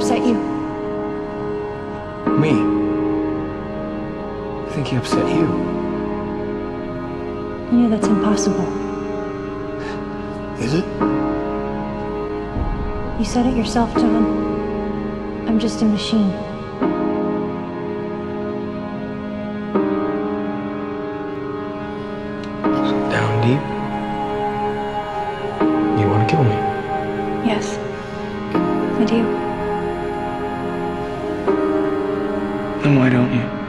upset you? Me? I think he upset you. You know that's impossible. Is it? You said it yourself, John. I'm just a machine. Down deep? You want to kill me? Yes, I do. Then why don't you?